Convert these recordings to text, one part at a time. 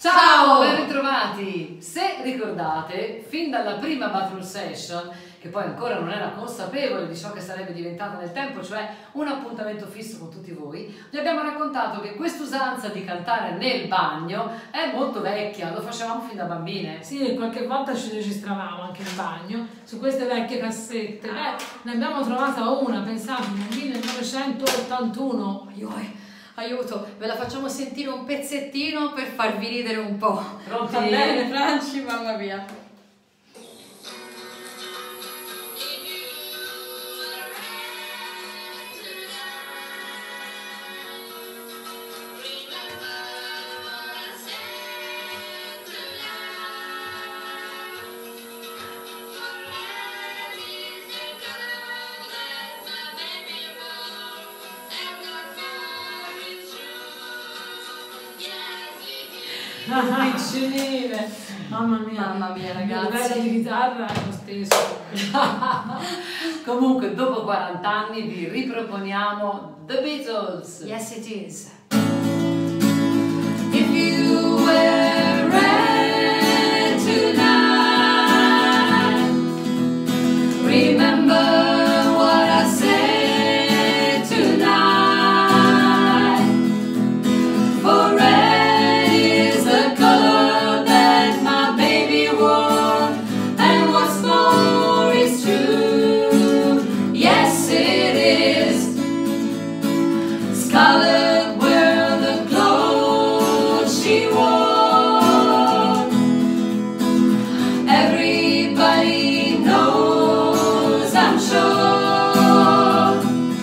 Ciao, ben ritrovati! Se ricordate, fin dalla prima Battle Session, che poi ancora non era consapevole di ciò che sarebbe diventata nel tempo, cioè un appuntamento fisso con tutti voi, vi abbiamo raccontato che quest'usanza di cantare nel bagno è molto vecchia, lo facevamo fin da bambine. Sì, qualche volta ci registravamo anche in bagno su queste vecchie cassette. Ne abbiamo trovata una, pensate, nel 1981. Aiuto, ve la facciamo sentire un pezzettino per farvi ridere un po'. Pronti? Va bene, Franci, mamma mia. Piccinine, mamma mia, ragazzi, il livello di chitarra è lo stesso. Comunque, dopo 40 anni vi riproponiamo The Beatles. Yes it is. If you were red tonight, remember what I said tonight. For red is the color that my baby wore, and what's more is true. Yes, it is. Scarlet were the clothes she wore. Everybody knows, I'm sure.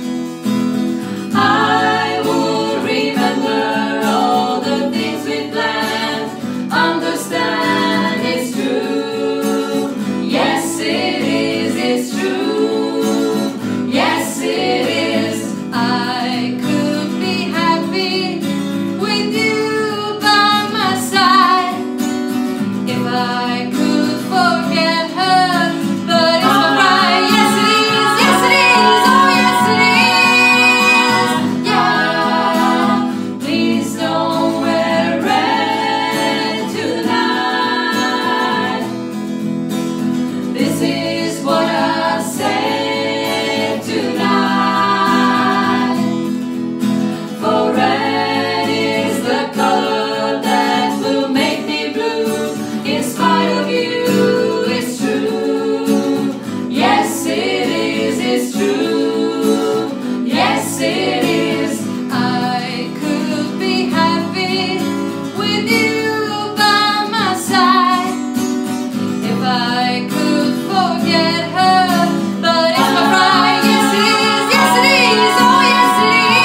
I would remember all the things we planned. Understand it's true. Yes, it is, it's true. Yes, it is. I could be happy with you by my side if I could forget her, but it's my pride. Yes, it is, yes, it is, oh, yes, it is. Yeah, please don't wear red tonight. This is what I said tonight. For red is the color that will make me blue. In spite of you, it's true. Yes, it is, it's true. Yes, it is. I could be happy with you by my side if I could forget her, but it's my pride. Yes, it is, yes, it is, oh, yes,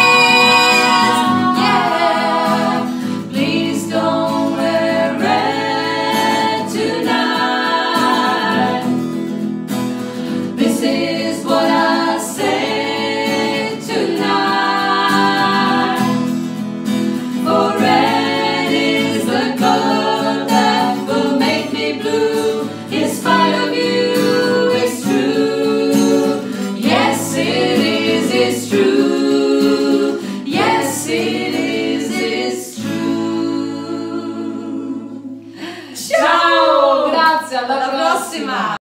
it is. Yeah, please don't wear red tonight. This is what I said